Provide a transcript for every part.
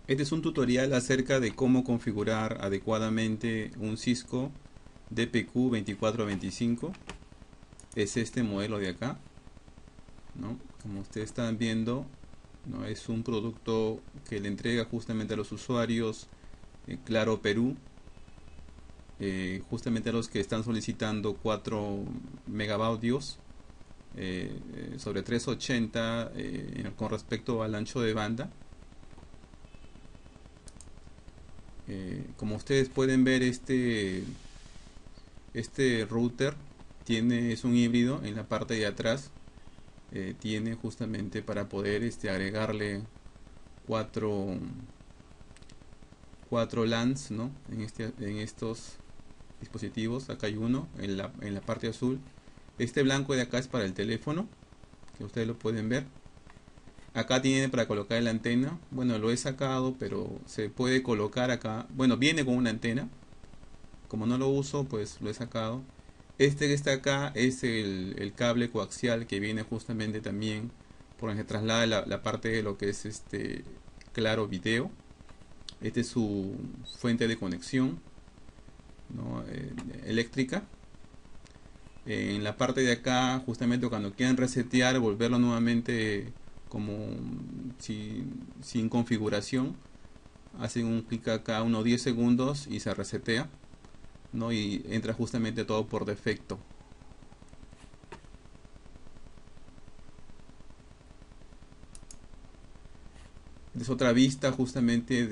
Este es un tutorial acerca de cómo configurar adecuadamente un Cisco DPQ2425. Es este modelo de acá, ¿no? Como ustedes están viendo, ¿no? Es un producto que le entrega justamente a los usuarios Claro Perú, justamente a los que están solicitando 4 megabaudios sobre 380 con respecto al ancho de banda. Como ustedes pueden ver, este router es un híbrido. En la parte de atrás tiene justamente para poder agregarle cuatro, cuatro LANs, ¿no? En estos dispositivos. Acá hay uno en la parte azul. Este blanco de acá es para el teléfono, que ustedes lo pueden ver. Acá tiene para colocar la antena. Bueno, lo he sacado, pero se puede colocar acá. Bueno, viene con una antena. Como no lo uso, pues lo he sacado. Este que está acá es el cable coaxial que viene justamente también por el que traslada la parte de lo que es Claro Video. Este es su fuente de conexión, ¿no? Eléctrica. En la parte de acá, justamente cuando quieran resetear, volverlo nuevamente como sin configuración, hacen un clic acá unos 10 segundos y se resetea, ¿no? Y entra justamente todo por defecto. Es otra vista justamente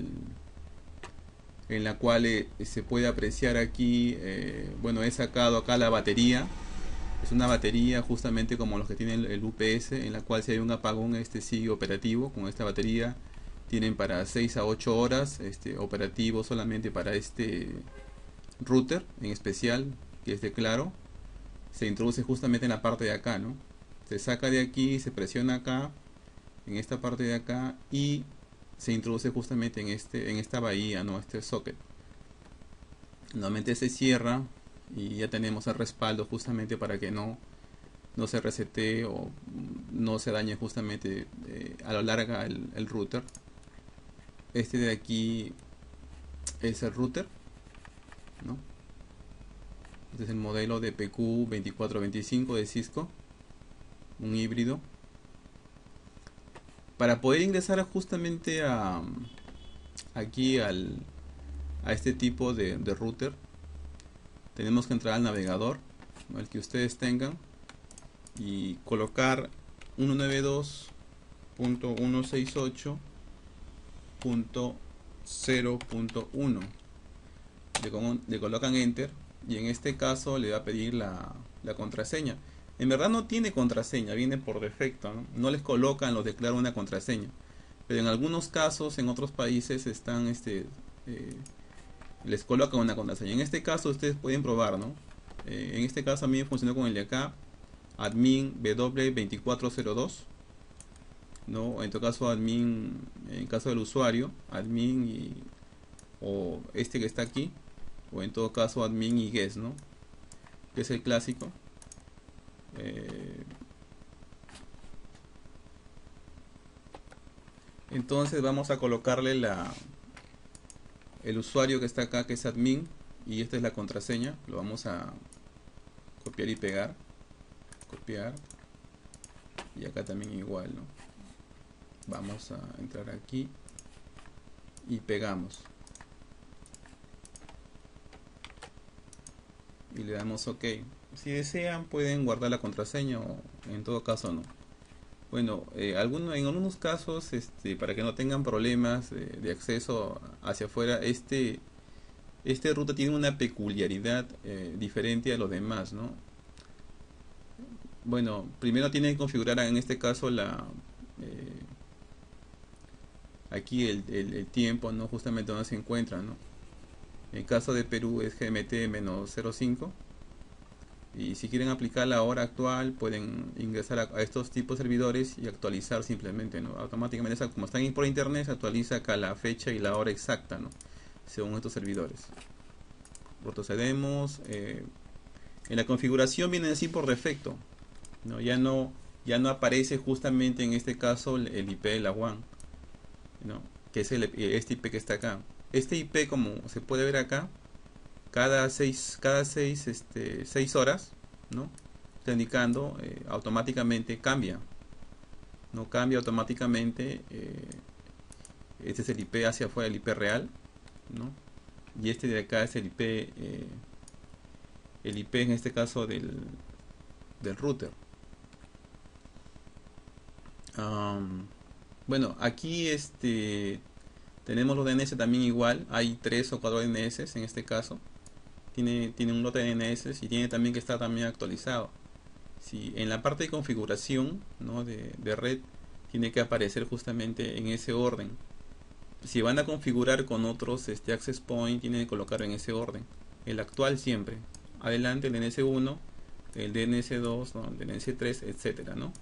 en la cual se puede apreciar aquí, bueno, he sacado acá la batería. Es una batería justamente como los que tienen el UPS, en la cual si hay un apagón sigue operativo. Con esta batería tienen para 6 a 8 horas operativo solamente para este router en especial, que es de Claro. Se introduce justamente en la parte de acá, ¿no? Se saca de aquí, se presiona acá, en esta parte de acá, y se introduce justamente en esta bahía, ¿no? Este socket. Nuevamente se cierra y ya tenemos el respaldo justamente para que no se resete o no se dañe justamente a lo largo el router. Este de aquí es el router, ¿no? Este es el modelo de PQ2425 de Cisco, un híbrido. Para poder ingresar justamente aquí a este tipo de router, tenemos que entrar al navegador, ¿no? El que ustedes tengan, y colocar 192.168.0.1. Le colocan enter y en este caso le va a pedir la contraseña. En verdad no tiene contraseña, viene por defecto, ¿no? No les colocan, los declara una contraseña, pero en algunos casos en otros países les colocan una contraseña. En este caso ustedes pueden probar, ¿no? En este caso a mí me funcionó con el de acá, admin w2402, ¿no? En todo caso admin, en caso del usuario, admin o este que está aquí, o en todo caso admin y guest, ¿no? Que es el clásico. Entonces vamos a colocarle el usuario que está acá, que es admin, y esta es la contraseña. Lo vamos a copiar y pegar, copiar, y acá también igual, ¿no? Vamos a entrar aquí y pegamos y le damos OK. Si desean pueden guardar la contraseña o en todo caso no. Bueno, en algunos casos, para que no tengan problemas de acceso hacia afuera, este router tiene una peculiaridad diferente a los demás, ¿no? Bueno, primero tienen que configurar en este caso aquí el tiempo, ¿no? Justamente donde se encuentra, ¿no? En el caso de Perú es GMT-05. Y si quieren aplicar la hora actual, pueden ingresar a estos tipos de servidores y actualizar simplemente, ¿no? Automáticamente, como están por internet, se actualiza acá la fecha y la hora exacta, ¿no? Según estos servidores. Procedemos. En la configuración viene así por defecto, ¿no? Ya no aparece justamente en este caso el IP de la WAN, ¿no? que es este IP que está acá. Este IP, como se puede ver acá, cada 6 horas, ¿no? Está indicando automáticamente cambia, no cambia automáticamente. Este es el IP hacia afuera, el IP real, ¿no? Y este de acá es el IP en este caso del router. Bueno, aquí tenemos los DNS también igual, hay 3 o 4 DNS en este caso. Tiene un lote de DNS y tiene también que estar también actualizado. Si en la parte de configuración, ¿no? de red, tiene que aparecer justamente en ese orden. Si van a configurar con otros access point, tienen que colocarlo en ese orden. El actual siempre. Adelante el DNS1, el DNS2, ¿no? El DNS3, etcétera, ¿no?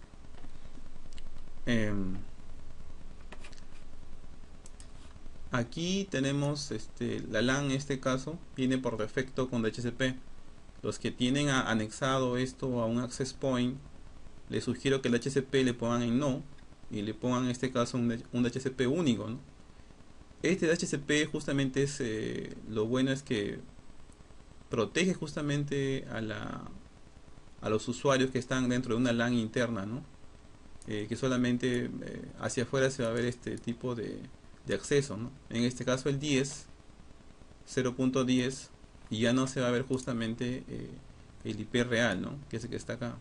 Aquí tenemos la LAN, en este caso viene por defecto con DHCP. Los que tienen anexado esto a un access point, les sugiero que el DHCP le pongan en no y le pongan en este caso un DHCP único, ¿no? Este DHCP justamente es lo bueno es que protege justamente a los usuarios que están dentro de una LAN interna, ¿no? Que solamente hacia afuera se va a ver este tipo de acceso, ¿no? En este caso el 10, 0.10, y ya no se va a ver justamente el IP real, ¿no? Que es el que está acá.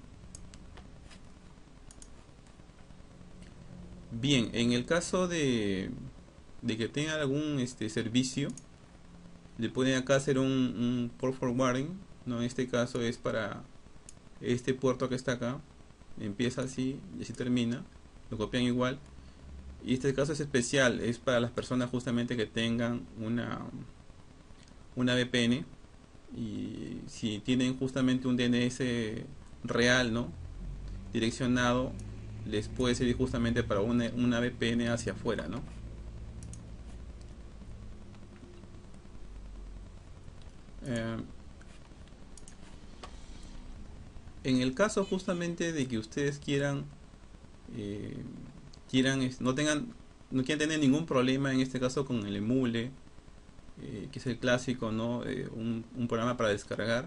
Bien, en el caso de que tenga algún servicio, le pueden acá hacer un port forwarding, ¿no? En este caso es para este puerto que está acá, empieza así y así termina, lo copian igual. Y este caso es especial, es para las personas justamente que tengan una VPN, y si tienen justamente un DNS real, ¿no? Direccionado, les puede servir justamente para una VPN hacia afuera, ¿no? En el caso justamente de que ustedes eh, no quieran tener ningún problema en este caso con el emule, que es el clásico, ¿no? Un programa para descargar.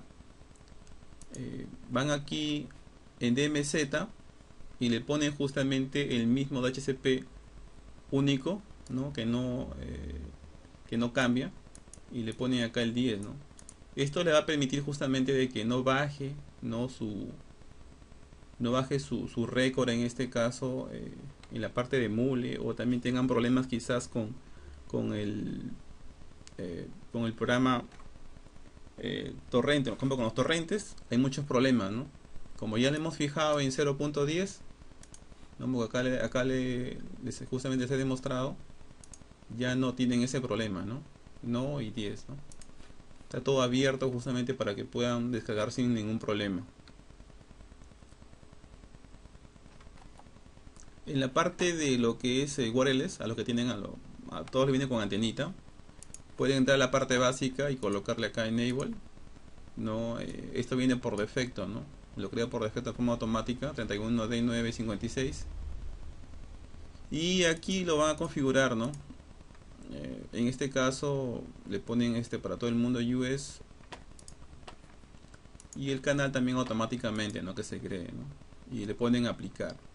Van aquí en DMZ y le ponen justamente el mismo DHCP único, ¿no? Que no cambia, y le ponen acá el 10, ¿no? Esto le va a permitir justamente de que no baje, ¿no? No baje su récord en este caso, en la parte de emule, o también tengan problemas quizás con el programa torrente. Por ejemplo, con los torrentes hay muchos problemas, ¿no? Como ya le hemos fijado en 0.10, ¿no? Porque acá justamente les he demostrado, ya no tienen ese problema, ¿no? No y 10, ¿no? Está todo abierto justamente para que puedan descargar sin ningún problema. En la parte de lo que es wireless, a los que tienen a todos les viene con antenita, pueden entrar a la parte básica y colocarle acá enable, ¿no? Esto viene por defecto, ¿no? Lo crea por defecto de forma automática, 31D956, y aquí lo van a configurar, ¿no? En este caso le ponen para todo el mundo US, y el canal también automáticamente, ¿no? Que se cree, ¿no? Y le ponen aplicar.